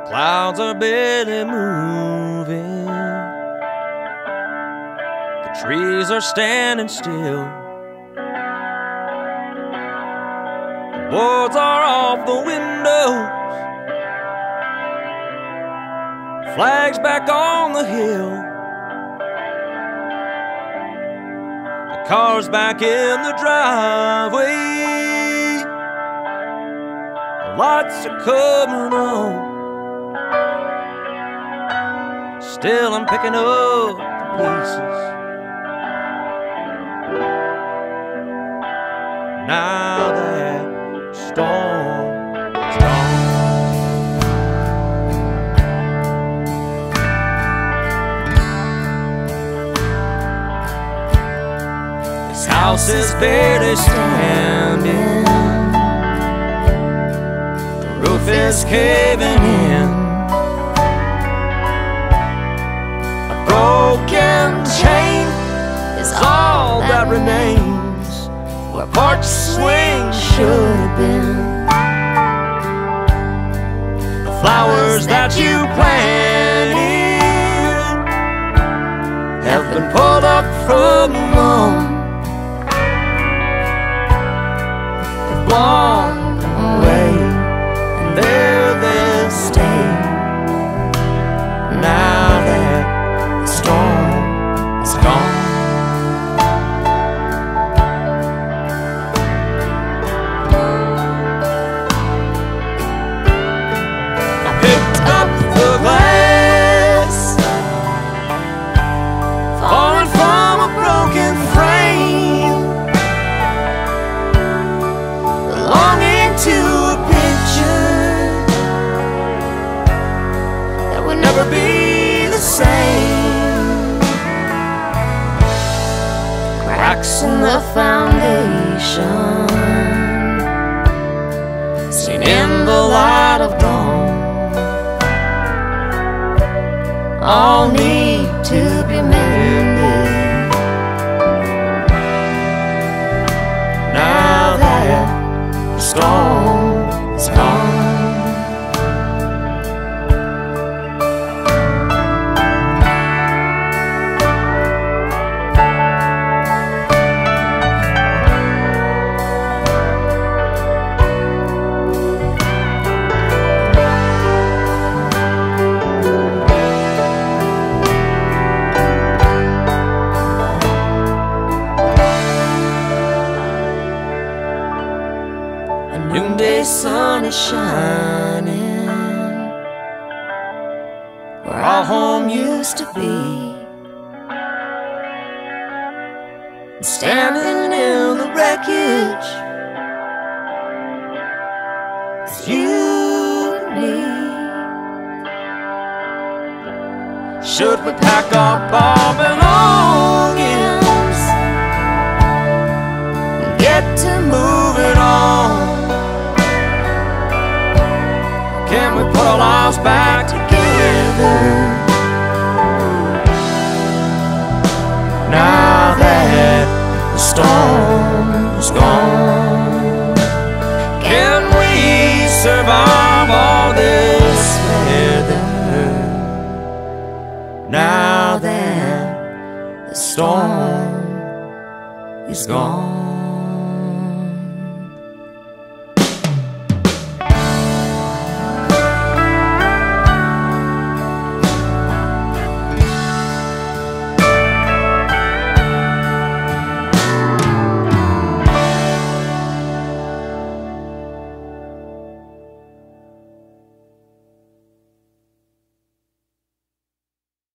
Clouds are barely moving, the trees are standing still, the boards are off the windows, flags back on the hill, the car's back in the driveway, the lights are coming on. Still I'm picking up the pieces. Now that storm is gone. This house is barely standing, the roof is caving in, broken chain is all that remains where porch swing should have been. The flowers that you planted have been pulled up from the lawn, have blown away, and there they stay. Now that the storm is gone. I picked up the glass falling from a broken frame, belonging to a picture that would never be the same. Cracks in the foundation, seen in the light of dawn, all need to be mended. Now that the storm is gone. Noonday sun is shining where our home used to be, and standing in the wreckage, it's you and me. Should we pack up our belongings and get to moving on? Can we put our lives back together now that the storm is gone? Can we survive all this weather now that the storm is gone?